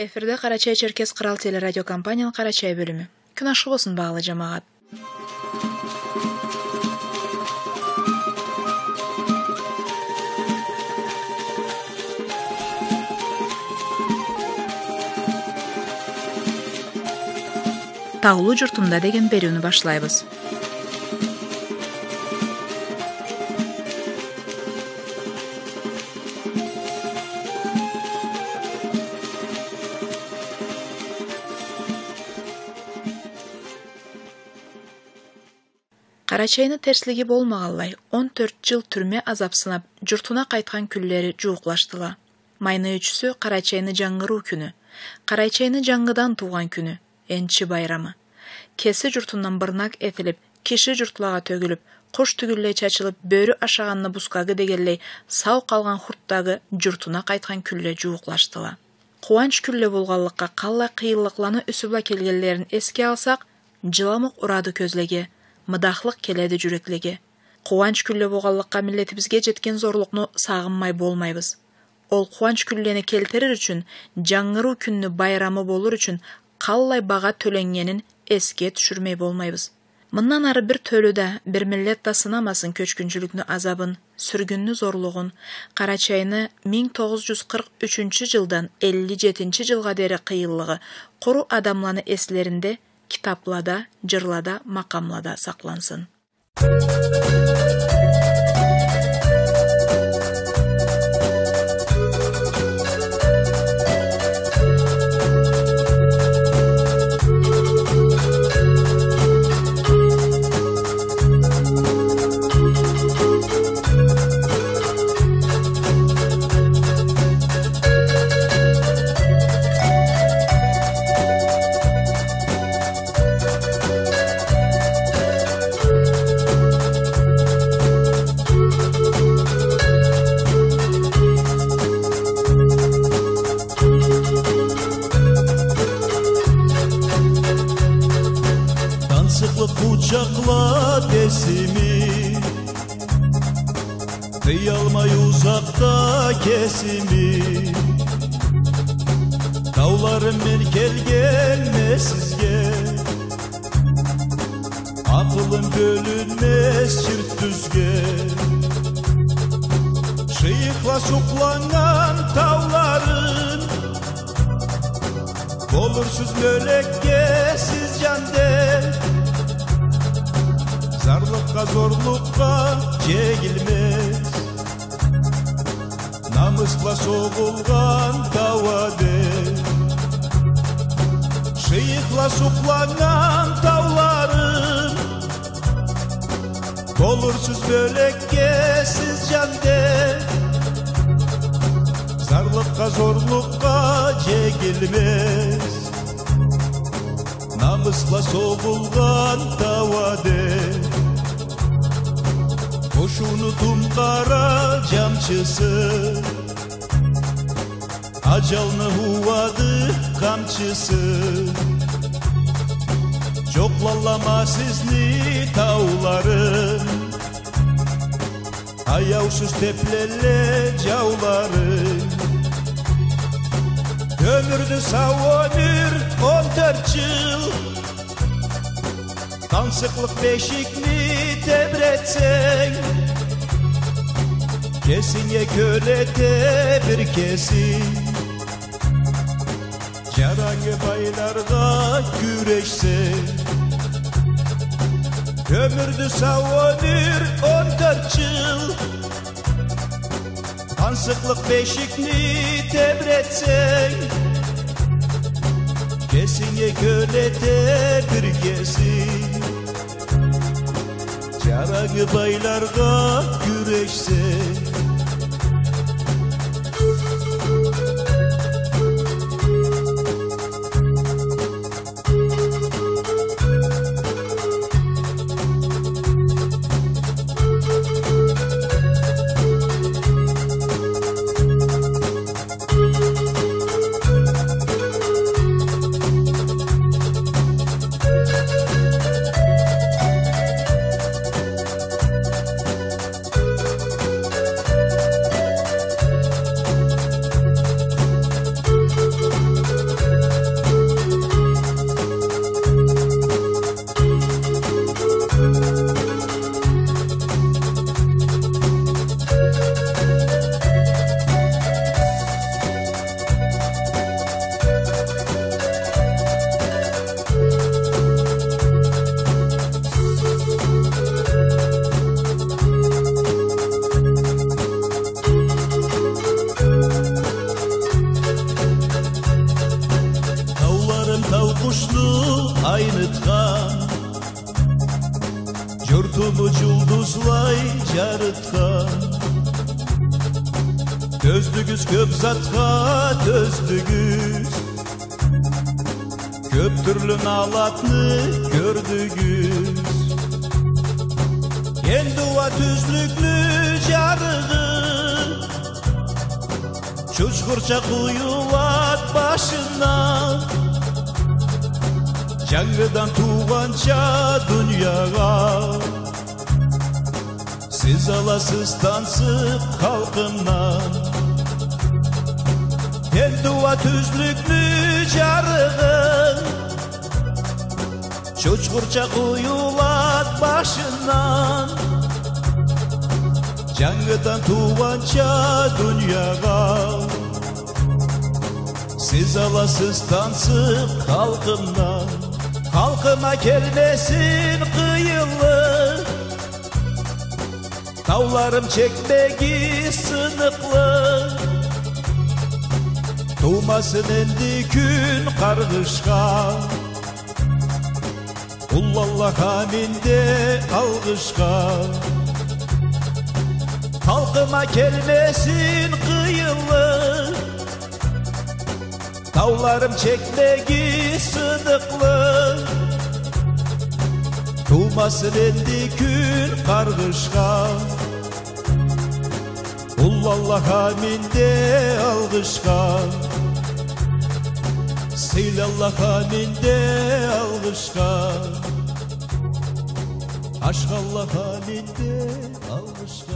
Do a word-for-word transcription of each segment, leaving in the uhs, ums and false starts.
Эфирде Карачай Черкес Кырал телерадио компаниянын Карачай бөлүмү. Күн ашык болсун багалы жамаат. Таулуу журтумда деген берүүнү башлайбыз. Карачайны терслиги болмаганлай он төрт жыл түрмө азап сынап, журтуна кайткан күнлери жууклаштыла. Майны үчүсү Карачайны жаңгыруу күнү, Карачайны жаңгыдан тууган күнү, энчи байрамы. Кеси журтунан бырнак этилип, киши журтлага төгүлүп, кош түгүллей чачылып, бөрү ашаганны бускагы дегеллей сау калган хурттагы журтуна кайткан күнле жууклаштыла. Кубанч күнле болганлыкка калла кыйынлыкланы үсүбла келгенлерин эске алсак, жыламык урады көзлеге, мыдахлык келеди жүрөклеге. Кубанч күнле болганлыкка миллетибизге жеткен зорлукну сагынмай болмайбыз. Ол кубанч күнлени келтирер үчүн, жаңгыруу күннү байрамы болур үчүн каллай бага төлөнгенин эске түшүрмөй болмайбыз. Мындан ары бир төлөдө бир миллет да сынамасын көчкүнчүлүкнү азабын, сүргүннү зорлугун, Карачайны миң тогуз жүз кырк үчүнчү жылдан элүү жетинчи жылга дери кыйынлыгы кору адамланы эслеринде, китаплада, жырлада, макамлада саклансын. Kucakla desimi, kıyalmay uzakta kesimi. Dağlarım ben gel gelmesizge, akılım bölünmez çirt düzge. Şıyıkla suklanan tavların, olursuz mölekge siz cande. Zarlıkka zorlukka çekilmez, namusla soğulgan davade. Şıyıkla suklanan tavların, dolursuz bölekke siz cande. Zarlıkka zorlukka çekilmez, namusla soğulgan davade. Koşunu kara camçısı, acalını huvadı kamçısı. Çoklallama sizni tavların, ayavsuz teplelle cavların. Ömürdü sağ ömür on dört yıl, kansıklık beşikni tebretsen. Kesin ye kölete bir kesin, carangı baylarda güreşsen. Ömürdü sağ ömür on dört yıl, kansıklık beşikni tebretsen. Kesin ye kölete bir kesin, carangı baylarda güreşsen. turmuşnu aynıtkan, jurtumu julduzlay jarıtkan. Tözdügüz köp zatqa tözdügüz, köp türlü nalatны gördügüz. Enduva tüzlüklü jarıgın, çuçkurça kuyulat başından. Жаңғыдан туғанша дүнияға, siz alasыз тансып халқымнан. Enduva tüzlüklü jarıgın, çuçkurça kuyulat başından. Жаңғыдан туғанша дүнияға, siz alasız tansып халқымнан. Halkıma gelmesin kıyılı, tavlarım çekmegi sınıklı. Tuğmasın endi gün kargışka, Ullallah haminde algışka. Halkıma gelmesin kıyılı, tavlarım çekmegi sınıklı. Tuğmasın endi gün kargışka, Ullallah haminde algışka. Seylallah haminde algışka, Aşkallah haminde algışka.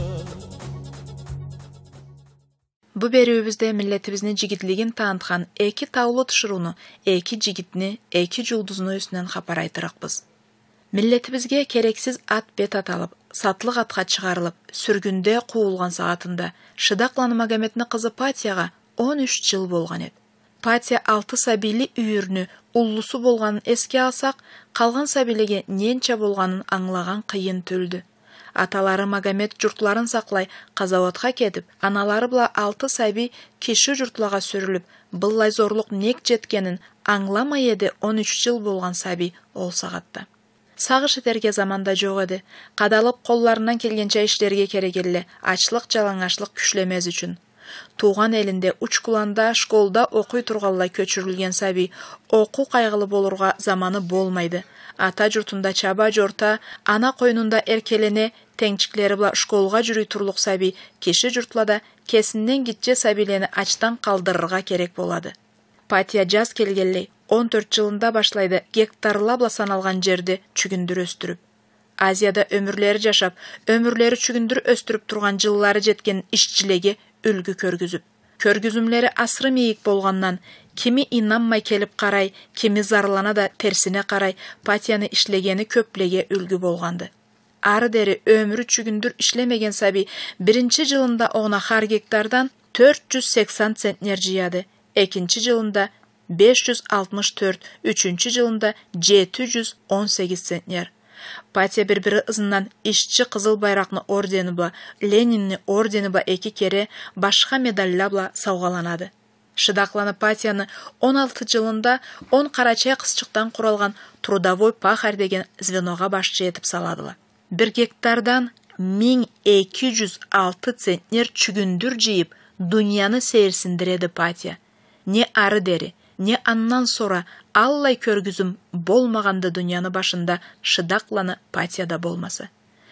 Bu berүүбүздө milletibizни жигитлигин таанткан эки таулуу тышырууну, эки жигитни, эки жулдузну үстүнөн капар айтыракпыз. Milletibizге керексиз ат бет аталып, сатлык атка чыгарылып, сүргүндө куулган саатында Шыдакланы Магометни кызы Патияга он үч жыл болгон эт. Патия алты сабили үйүрүнү уллусу болгонун эске алсак, калган сабилиге ненче болгонун аңлаган кыйын төлдү. Аталары Магомет журтларын саклай казаватка кетип, аналары була алты саби киши журтлага сүрүлүп, быллай зорлук нек жеткенин аңламай эди он үч жыл болгон саби ол сагатта. Сагыш этерге заманда жок эди. Кадалып колларынан келгенче иштерге керек эле, ачлык жалаңачлык күчлемез үчүн. Туган элинде учкуланда, школда окуй турганлай көчүрүлгөн саби окуу кайгылуу болурга заманы болмайды. Ата журтунда чаба жорта, ана койнунда эркелене, теңчиклери була школга жүрүй турлук саби киши журтлада кесинден кичче сабилени ачтан калдырырга керек болады. Патия жаз келгелей он төрт жылында башлайды гектарлабла саналган жерди чүгүндүр өстүрүп. Азияда өмүрлөрү жашап, өмүрлөрү чүгүндүр өстүрүп турган жыллары жеткен ишчилеге үлгү көргүзүп. Көргүзүмлери асры мейик болгондан, кими инанмай келип карай, кими зарлана да терсине карай, Патияны иштегени көплеге үлгү болгонду. Ары дери өмүрү чүгүндүр иштемеген саби биринчи жылында огуна har гектардан төрт жүз сексен центнер жыяды, экинчи жылында беш жүз алтымыш төрт, үчүнчү жылында жети жүз он сегиз центнер. Патия bir-biri ызынан ишчи кызыл байракны ордени ба, Ленинни ордени ба эки кере, башка медалля ба саугаланады. Шыдакланы Патияны он алты жылында он карачай кызчыктан куралган трудовой пахарь деген звенога башчы этип саладылар. Bir гектардан миң эки жүз алты центнер чүгүндүр жыйып, дүйнөнү сейрсиндиреді Патия. Не ары дери, не аннан сора аллай көргүзүм болмаганды дүйнөнү башында Шыдакланы Патияда болмасы.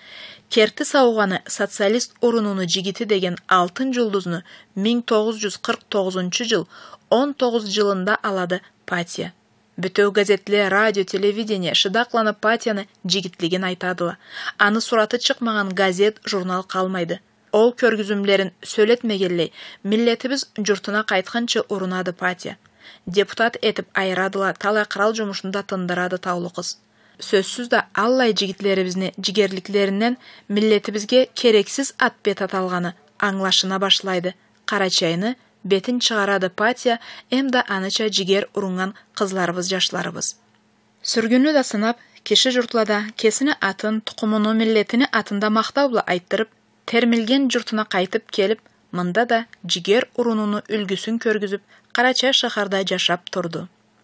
Керти сауганы социалист урунуну жигити деген алтын жулдузну миң тогуз жүз кырк тогузунчу жыл он тогуз жылында алады Патия. Бүтөө газетле, радио, телевидение Шыдакланы Патияны жигитлигин айтадыла. Аны сураты чыкмаган газет, журнал калмайды. Ол көргүзүмлерин сөйлетмегелей, миллетибиз журтуна кайтканчы урунады Патия. Депутат этип айрадыла, талай кырал жумушунда тындырады таулуу кыз. Сөзсүз да аллай жигитлерибизни жигерликлеринен миллетибизге керексиз ат бет аталганы аңлашына башлайды. Карачайны бетин чыгарады Патия, эмда аныча жигер урунган кызларыбыз, жашларыбыз. Сүргүнү да сынап, киши журтлада кесини атын, тукумуну, миллетини атында мактабла айттырып, термилген журтуна кайтып келип, мында да жигер урунуну үлгүсүн көргүзүп, Карачай шахарда жашап турду.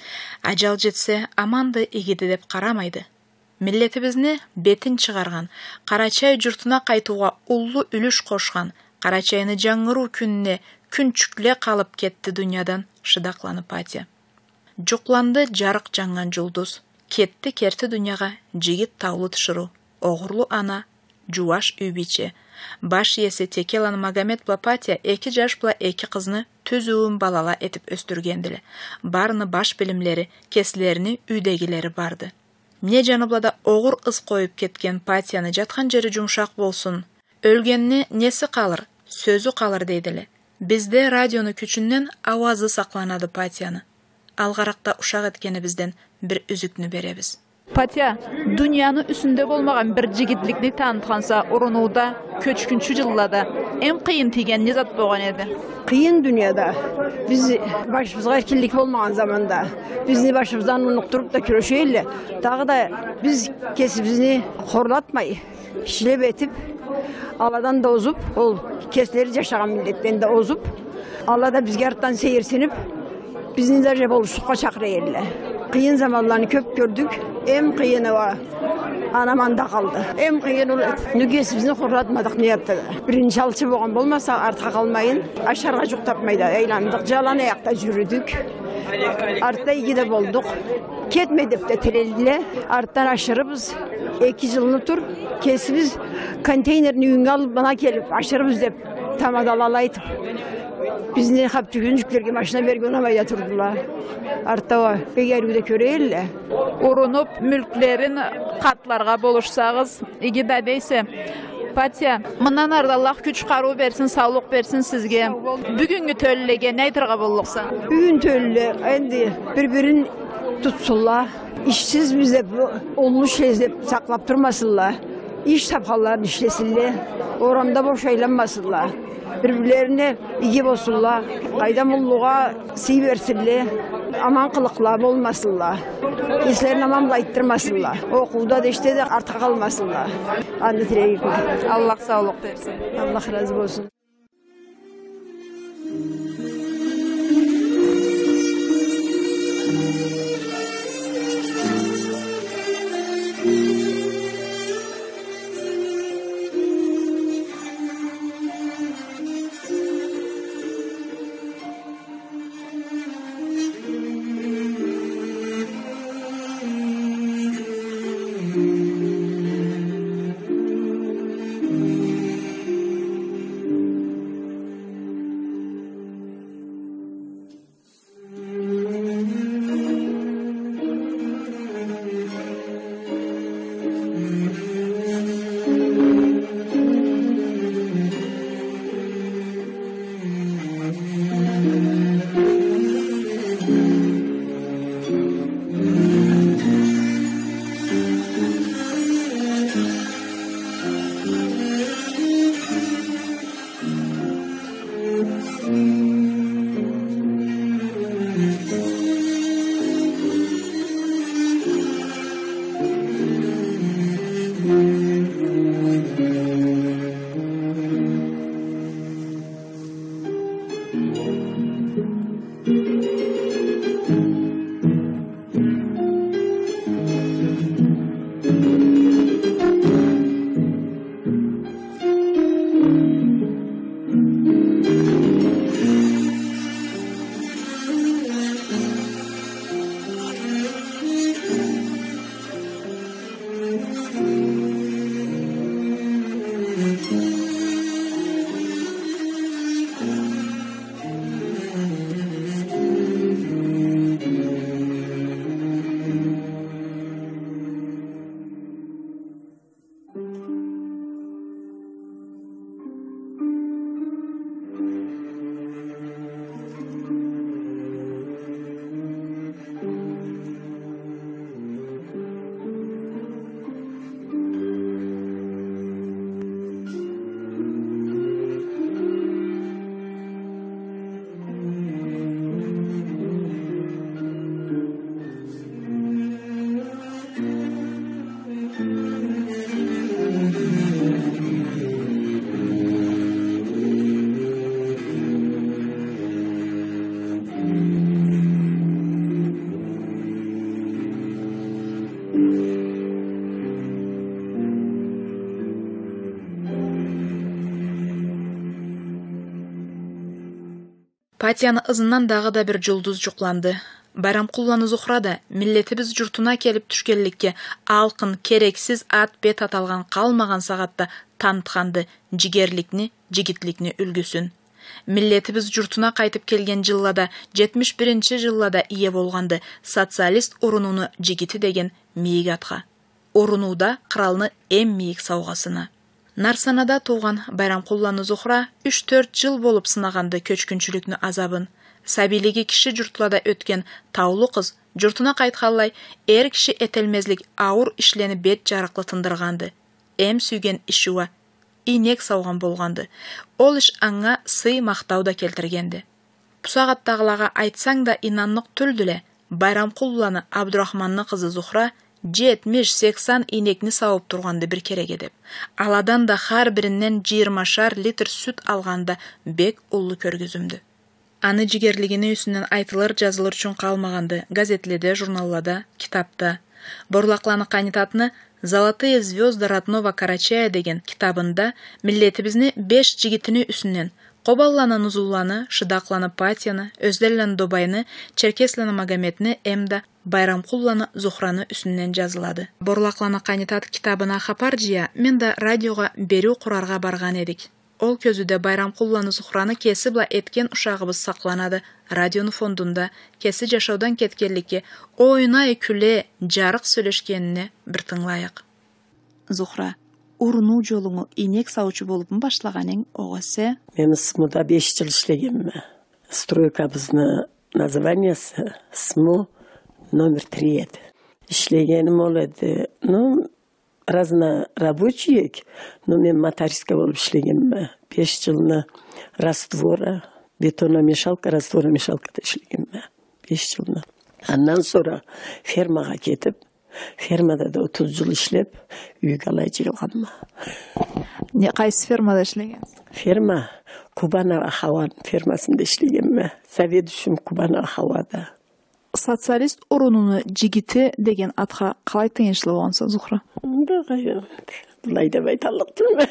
Ажал жетсе, аманды игиди деп карамайды. Миллетибизни бетин чыгарган, Карачай журтуна кайтууга уллуу үлүш кошкан, Карачайны жаңыруу күнүнө күнчүкле калып кетти дүйнөдөн шыдакланып Патя. Жукланды жарык жаңган жулдуз, кетти керти дүйнөга жигит таулу тышыруу, огурлуу ана, жуаш үйбиче. Баш иеси Текелан Магомед була Патя эки жаш була эки кызны түзүүн балала этип өстүргендиле. Барыны баш билимлери, кесилерини үйдегилери барды. Мне жаныблада огур ыз коюп кеткен Патяны жаткан жери жумшак болсун. Өлгенни неси калыр, сөзү калыр дейдиле. Бизде радиону күчүнөн авазы сакланады Патяны. Алгаракта ушак эткенибизден бир үзүкнү беребиз. Патя, дүйнөнүн үстүндө болмаган бир жигитликни таанытқанса, урунууда көчкүнчү жылларда эң кыйын тийген не зат болгон эди? Кыйын дүйнөдө биз башыбызга эркиндик болмаган заманда бизни башыбыздан унуктуруп да күрөшөйлү. Дагы да биз кесибизни хорлатмай, иштеп этип, Алладан да озуп, ол кесилери жашаган миллеттен да озуп, Алла да бизге арттан сейирсинип, бизни даже болушукка чакырайлы. Кыйын заманларны көп көрдүк. Эм кыйыны ва анаманда калды. Эм кыйын ул нүгес бизни хорлатмадык ниятта. Биринчи алчы болгон болмаса артка калмайын, ашарга жук тапмайда айландык, жалан аякта жүрүдүк. Артта игиде болдук. Кетме деп де тирелдиле. Арттан ашырыбыз эки жылны тур. Кесибиз контейнерни үйүнгө алып бана келип ашырыбыз деп тамадалалы айтып. Бизни кап жүгүнчүклөргө машина берген унамайда турдулар. Арттаа эгерүүдө көрөйлү. Урунуп мүлклерин катларга болушсагыз, игиде дейсе, Патя, мындан ары Аллах күч каруу берсин, саулык берсин сизге. Бүгүнгү төлөлөгө не айтырга болдукса? Бүгүн төлөлө энди бири-бирин тутсунлар. İşsiz bize olmuş şeyde saklap durmasınlar. İş taphallarını işlesinler. Oramda boş eğlenmesinler. Birbirlerine iyi olsunlar. Kaydamulluğa siy versinler. Aman kılıklar olmasınlar. İşlerini amanla ittirmesinler. Okulda da işte de artık kalmasınlar. Anlatırayım. Allah sağlık versin. Allah razı olsun. Партияны ызынан дағы да bir жұлдыз жұқланды. Байрамкулланы Зухра да milletimiz жұртына келіп түшкенлікке алқын, керексіз ат бет аталған қалмаған сағатта танытқанды жігерлікні, жігітлікні үлгісін. Milletimiz жұртына қайтып келген жыллада, жетимиш биринчи жыллада ие болғанды социалист орынуны жігіті деген мейік атқа. Орынуда қыралны әм мейік сауғасына. Нарсанада туған Байрамкулланы Зухра үч төрт жыл болып сынағанды көчкүнчүлүкнү азабын. Сабилиги киши жұртлада өткен таулы қыз жұртына қайтқалай әр киши этелмезлик ауыр ишлені бет жарықлы тындырғанды. Әм сүйген ішуа, инек сауған болғанды. Ол іш аңға сый мақтауда келтіргенді. Пусағаттағылаға айтсаң да инанлық түлділе, Байрамкулланы Абдурахманны қызы Зухра жетимиш сексен инекні сауып тұрғанды бір керек едіп. Аладан да хар бірінен жыйырмашар литр сүт алғанда бек ұлы көргізімді. Аны жігерлігіне үсінен айтылыр жазылыр үшін қалмағанды газетледе, журналлада, китапта. Борлақланы қанитатыны «Золотые звезды родного Карачая» деген китабында milletimizni беш жігітіні үсінен Қобалланы Нузулланы, Шыдақланы Патияны, Өзделланы Добайны, Черкесланы Магометні, әмді Байрамкулланы Зухраны үсінен жазылады. Борлақланы қанитат китабына хапар жия, мен да радиоға беру құрарға барған едік. Ол көзіде Байрамкулланы Зухраны кесі бла еткен ұшағыбыз сақланады. Радионы фондында кесі жашаудан кеткерлікке ойнай күле жарық сөйлешкеніне бір тыңлайық. Зухра, урну жолуңу инек саучу болып башлағаның оғасы? Мен СМУда беш жыл ішлегенмі. Стройкабызны названиясы СМУ номер три еді. Ішлегенім ол еді. Ну, разно рабочиек, но мен мотористка болып ішлегенмі. Беш жылны раствора, бетономешалка, растворомешалкада ішлегенмі. Беш жылны. Андан sonra фермаға кетіп, фермада да отуз жыл ішлеп, үйге алай жиылғанма. Не қайсы фермада ішлеген? Ферма Кубана Ахаван фермасында ішлегенмі. Совет үшін Кубана Ахавада. Социалист орынуны жігіті деген атқа қалай теңешілі болғанса, Зухра? Бұлай да байталықтың.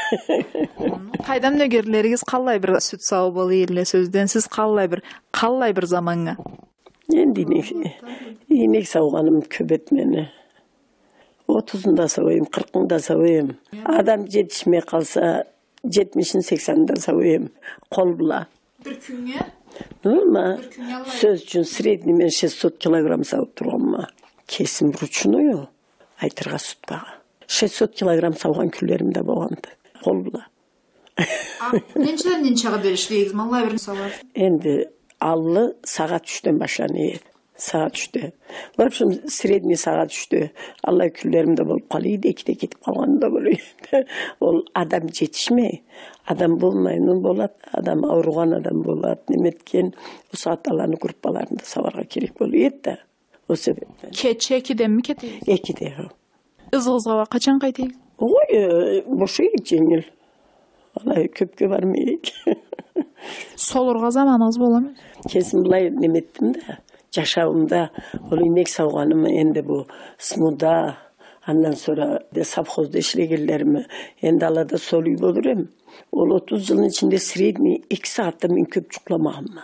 Қайдам нөгерлеріңіз қалай бір сүт сауы болы елі сөзден, сіз қалай бір қалай бір заманға? Енді инек сауғаным көбет мені. отузунда сауайым, кыркында сауайым. Адам жетишмей қалса, жетимишин сексенде сауайым. Қол бұла. Bir күнге? Норма. Söz үшін средний мен шестьсот килограмм сауып тұрғанма. Кесім ручную айтырға сүткаға. шестьсот килограмм сауған күллерім де болғанды. Қол бұла. Ненчеден ненчаға берішлейгіз? Малай бірін сауар? Енді аллы сағат үштен башланы еді. Сағат үште. В общем, средний сағат үште. Аллай күллерімді болып қалайды, екіде кетіп қалғанында болады. Ол адам жетішмей. Адам болмай, ну болады. Адам ауырған адам болады. Неметкен, осы аталаны группаларында саварға керек болады. Осы Keçe ekiden mi keteyik? екіде. Ызғызғаға қачан қайтейік? Ой, бошы жеңіл. Алай көпке бармайық. Солырға заманыңыз бола ма? Kesin бұлай неметтім да. Жашауымда ол инек сауғанымы енді бұл СМУда, андан sonra de совхозда ішлегенлерімі енді алада сол үй болыр ем. Ол отуз жылдың içinde средний iki saatte мен көп жүкламағым.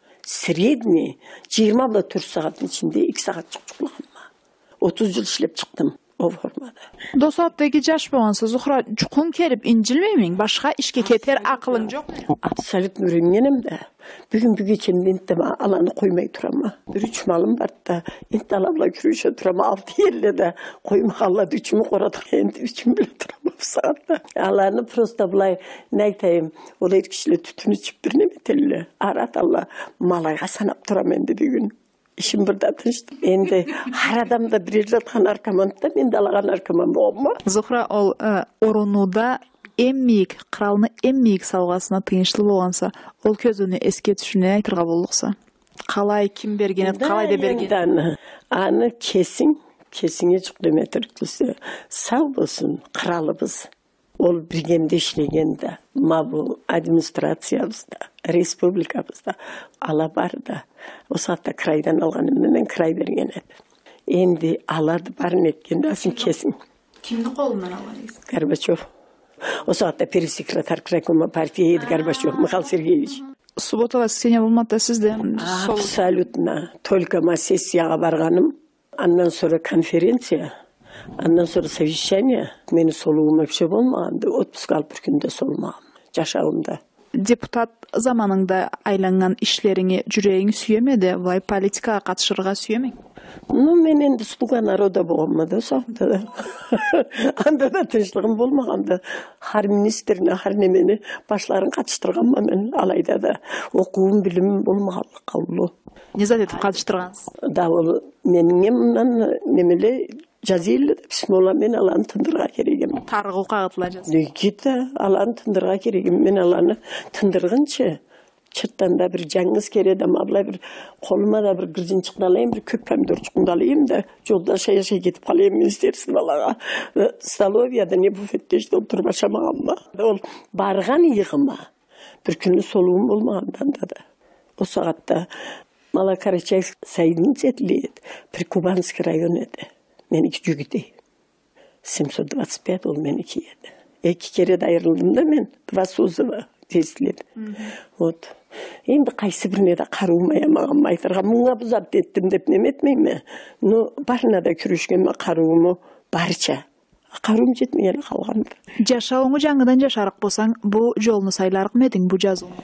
Средний жыйырма төрт сағаттың içinde iki saat жүкламағым. отуз жыл ішлеп шықтым o formada. Dosatdagi жаш болғанса, Зухра, жүқын керіп инжилмеймін, башқа ішке кетер ақылың жоқ mu? Абсолютно үйренгенім де. Бүгін бүге кемді енді аланы қоймай тұрама. Bir üç malım var da, енді аламла күріше тұрама, алты елі de қойма алады üçümü қорадық, енді üçümü bile тұрама bu saatte. Alаны просто бұлай, ne айтайым, ол еркішілі түтіні чіп біріне метелі. Арат алла, малайға санап тұрам енді бүгін. İşim burada tınıştım. Endi har adamda bir жатқан наркоманда, мен далаған наркоман болма. Зухра, ол орынуда эммейік, қыралыны эммейік салғасына тыйыншылы болғанса, ол көзіні еске түшіне айтырға болықса. Қалай, кім берген еді, қалай да берген? Аны кесің, кесіңе жүктеметір күлсе, сау болсын, қыралыбыз. Ол біргенде ішлегенде, ма бұл администрациябызда, республикабызда, ала барды. O saatte kraydan alğanımdan kray bergen edi. Endi alады bарын etkende asin kesin. Kimni қолынан alğanız? Горбачев. O saatte perisekretar Kraykoma partiyaydı Горбачев, Mikhail Sergeyevich. Суббота воскресенье болмады сизде. Абсолютно. Только ма сессияға барғаным, андан sonra конференция, андан sonra совещание, мені солуым вообще болмағанды, отпуск алып бір күнде солмағам, жашауымда. Депутат заманыңда айланған ішлеріңе жүрегің сүйемеді, бұлай политикаға қатышырға сүйемең? Ну, мен енді слуга народа болмады, соғында да. Анда да тыныштығым болмағанда, хар министріне, хар немені башларын қатыштырғанма мен алайда да оқуым білімім болмағалы қаулы. Не зат етіп қатыштырғансыз? Да, ол менің емнен немеле жазейлі письмола мен аланы тындырға керегім. Тарғы қағытыла жазы? Дегеті аланы тындырға керегім. Мен аланы тындырғыншы. Чырттанда бір жаңыз кереді, абылай бір қолыма да бір гірзін чықналайым, бір көп помидор чықындалайым да, жолда шай-шай кетіп қалайым министерсін балаға. Столовияда не буфетте ішті отырып ашамағам ба. Ол барған иығыма, бір күні солуым болмағанданда да. О сағатта Малокарачаевск сайдың сетіледі, бір Кубанский район еді. Менікі жүгіде. семьсот двадцать пять ол менікі еді. Екі кере дайырылдым да мен, два созыва. Тестіледі. Вот. Енді қайсы біріне де қаруымая маған майтырға мұңа бұзап деттім деп неметмей ме? Но барына да күрешкенме қаруымы барча. Қаруым жетмейелі қалғанды. Жашауыңы жаңыдан жашарық болсаң, бұл жолны сайларық медің бұл жазуын?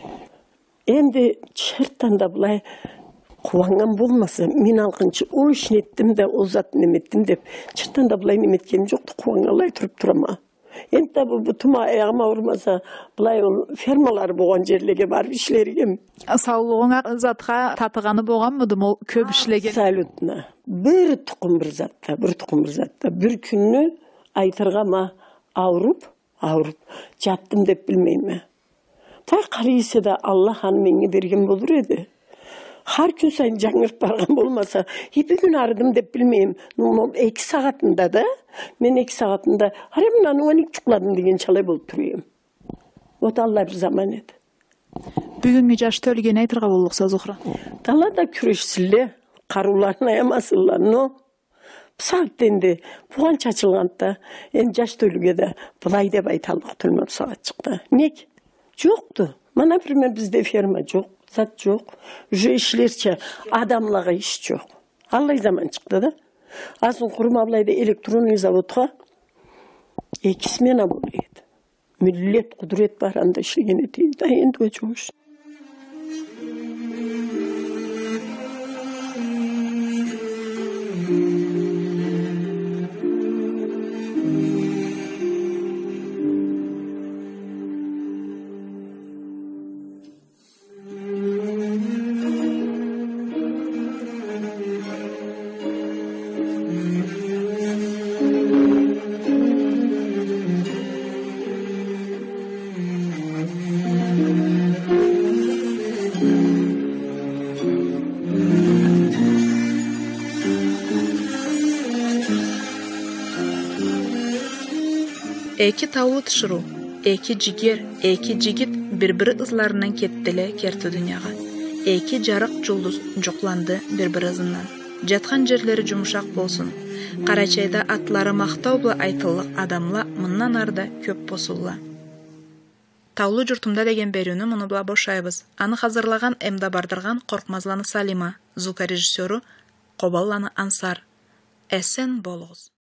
Енді чырттанда бұлай қуанған болмаса, мен алғыншы ол үшін еттім де, ол зат неметтім деп, чырттанда бұлай неметкенім жоқты қуанғалай тұрып тұрама. Енді бұл тұма аяғыма ұрмаса, бұлай ол фермалар болған жерлеге барып ішлергем. Саулығыңа затқа татығаны болған мұдым ол көп ішлеген? Абсолютно. Bir тұқым бір затта, бір тұқым бір затта. Bir күнні айтырға ма ауырып, ауырып, жаттым деп білмейме. Та қарайсы да Аллах менге берген болыр еді. Har gün sayın жаңырып барған болмаса, епі күн арыдым деп білмеймін. Екі сағатында да, мен екі сағатында, харам мынаны он екі чұқладым деген шалай болып тұрайым. Вот Алла бір заман еді. Бүгінгі жаш төлген айтырға болуқса, Зухра? Далада күрешсілі, қаруларын аямасылар, но сағат енді бұған чачылғанда, енді жаш төлге де бұлай деп айталық төлмеп сағат шықты. Нек? Жоқты. Мана бірмен бізде ферма жоқ. Зат жоқ. Уже ішлерче адамлаға іш жоқ. Аллай заман шықты да. Асын құрым аблайды электронный заводқа екі смена болды. Мүллет, құдырет бар анда ішлеген етейді. Да енді өчуш. Эки таулы тышыру, эки жигер, эки жигит bir-biri ызларынан кеттілі керті дүнияға. Эки жарық жұлдыз жоқланды bir-biri ызынан. Жатқан жерлері жұмышақ болсын. Қарачайда атлары мақтау бұла айтылық адамла мұннан арда көп посулла. Таулы жұртымда деген беруіні мұны бұла бошайбыз. Аны hazırlagan әмді бардырған Қорқмазланы Салима, звука режиссеру Қобалланы Ансар. Әсен болуыз.